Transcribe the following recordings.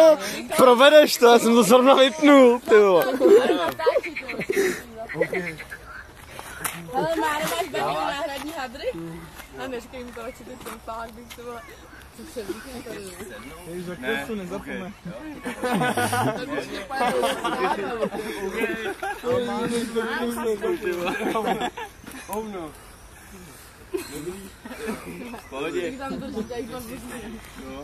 jo, provedeš to, já jsem to zrovna vypnul, ty vole. Ale Mára, máš taky náhradní hadry? A neříkej mi to, ať si teď ten fakt, bych to byla... Co předvíkej tady, ne? Jež za chvilku nezapomene. Tak už mě pojedou Hovno. Pohodě. tam to říkají později. Jo.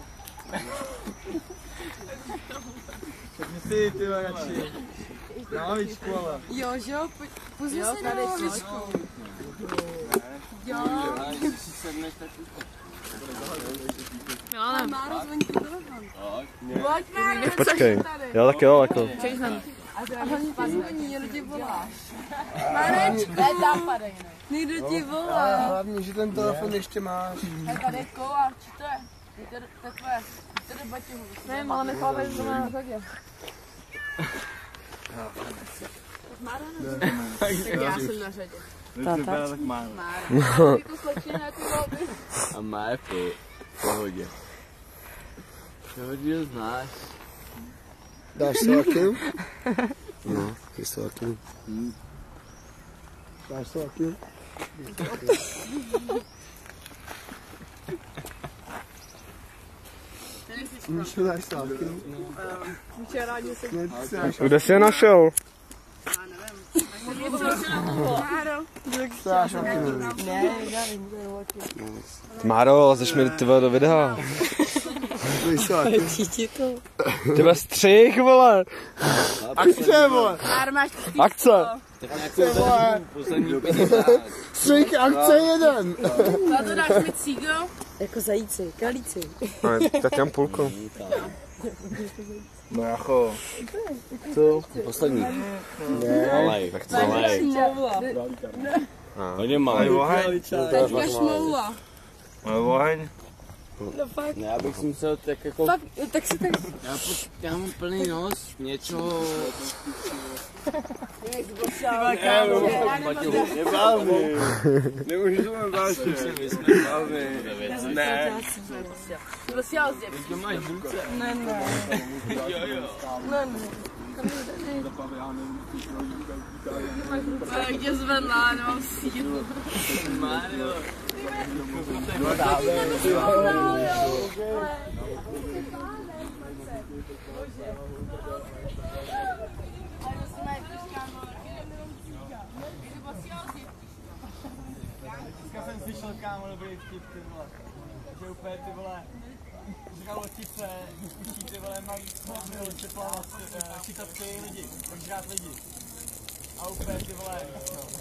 Řekni si, ty radši. Na lavičku, ale. Jo, pozvi si na lavičku. Jo. Ale Máro, zvoní tu telefon. Pojď, Máro, Tak počkej, jo tak jo, jako. a hlavně pozvoní, někdo ti volá. Marečku, někdo ti volá. Hlavně, že ten telefon ještě máš. Hej, tady je kola, co to je? To je tvoje. To je baťohu. Ne, ale necháme to na řadě. Máro, tak já jsem na řadě. Tak Máro. Máro, to slečně na ty volby. A Máro v pohodě. Pohodě znáš. Dáš se akým? No, ty jsi taky. Dáš se akým? Míšu, dáš se akým? Včera se... Kde jsi je našel? Dáš akým? Ne, nevím, to je holky. Máro, lezeš mi ty vole do videa. Dáš se akým? Ty ve střih, vole. Akce, vole! Máro, máš Akce. Akce, vole! Střih, akce jeden! Na to dáš mi cígo? Jako zajíci, kalíci. Tak mám půlku. No jako. Co? Poslední. Malej, tak co malej. Smlouva. Hodně malej. Teďka smlouva. Malej oheň. No fakt. Já bych si musel tak jako... Fakt, tak si tak... Já mám plný nos něčeho... Nebávný. Nemůžu to mám vážně. Nebávný. Ne. Prostě já zde. To máš v ruce. Ne. Jde zvedla, nemám sílu. Mário. Dneska jsem slyšel, kámo, dobrý vtip, ty vole. Že úplně ty vole, žralotice, učí ty vole, mají se plavat, chytat ty lidi, žrát lidi. A úplně ty vole,